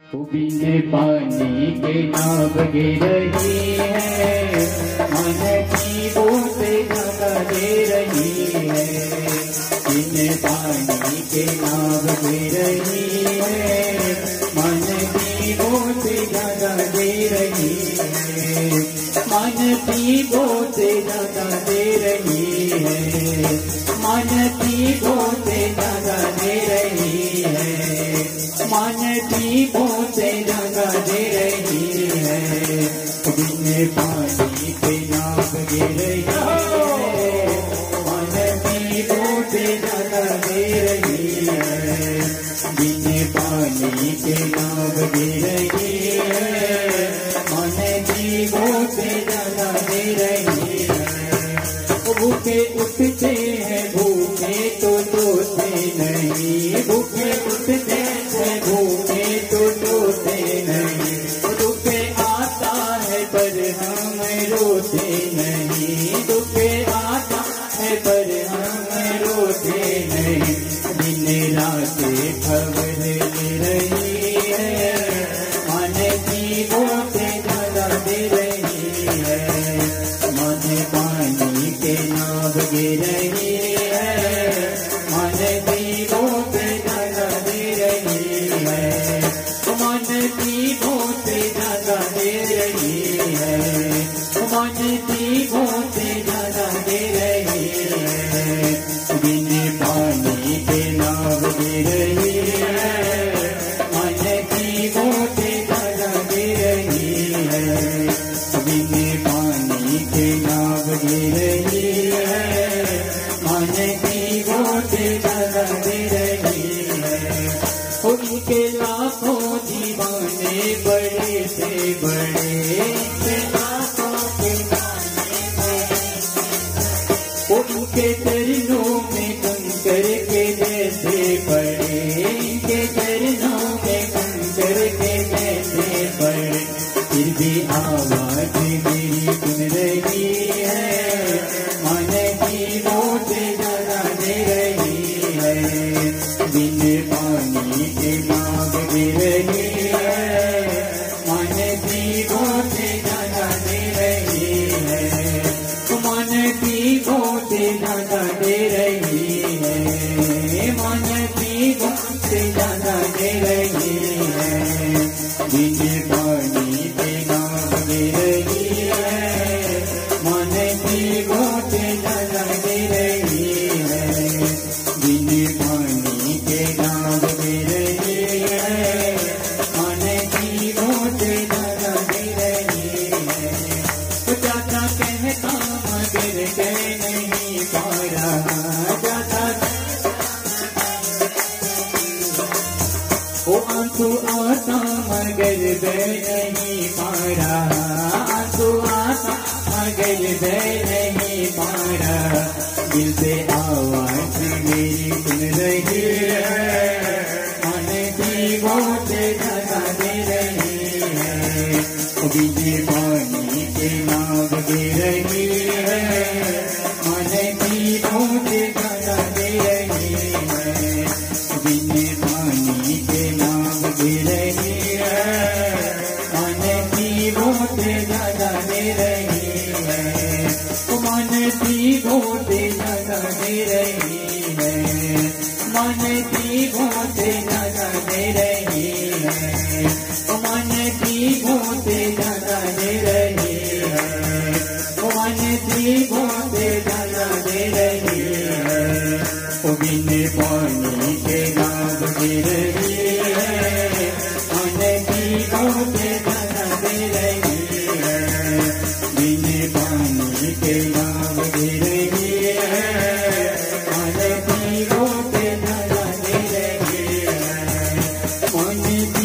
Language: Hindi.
बिन पानी के नाव गिर रही है, मन की बूंद जगा दे रही है। बिन पानी के नाव गिर रही है, मन की बूंद जगा दे रही है। मन की बूंद जगा दे रही है, मन की बूंद जगा दे रही है। मन की बूंद जगा दे रही है, बिन पानी के नाव गिर रही है। मन की बूंद जगा दे रही है, बिन पानी के नाव गिर रही है। मन की बूंद जगा दे रही है। भूखे उठते हैं, भूखे तो सोते नहीं। भूखे उठते हैं, भूखे तो सोते नहीं। दुख आता है पर हम रोते नहीं। दुख आता है पर हम रोते नहीं। दिन रात खबर ले रही है, मन की बूंद जगा दे रही है। मन पानी के नाव गिर रही है, मन की बूंद जगा दे रही है। मन की बूंद जगा दे रही है, मन की बूंद जगा दे रही है। बिन पानी के नाव गिर रही है, मन की बूंद जगा दे रही है। बिन पानी के नाव गिर रही है, मन की बूंद जगा दे रही है। उनके लाखों दीवाने बड़े से बड़े, लाखों दीवाने बड़े। उनके चरणों में कंकर के जैसे पड़े, इनके चरणों में कंकर के जैसे पड़े। फिर भी आवाज मेरी सुन रही है, मन की बूंद जगा दे रही है। बिन पानी के नाव गिर रही है, मन की बूंद जगा दे रही है। मन की बूंद जगा दे रही है, मन की बूंद जगा दे रही है। बिन पानी के नाव गिर रही है, मन की बूंद जगा दे रही है। बिन पानी के नाव गिर रही है, मन की बूंद जगा दे रही है। ज्यादा कहता मगर कह नहीं पा रहा, ज्यादा वो आंसू आता मगर बह नहीं पा रहा। आंसू आता मगर बह नहीं पा रहा। दिल से आवाज मेरी सुन रही है, मन की बूंद जगा दे रही है। बिन पानी के नाव गिर रही है, मन की बूंद जगा दे रही है। बिन पानी के नाव गिर रही है, मन की बूंद जगा दे रही है। मन की बूंद जगा दे रही है, मन की बूंद जगा दे रही है। मन की बूंद जगा दे रही है, मन की बूंद जगा दे रही है। बिन पानी के नाव गिर रही है, मन की बूंद जगा दे रही है। बिन पानी के नाव गिर रही है, मन की बूंद जगा दे रही है। मन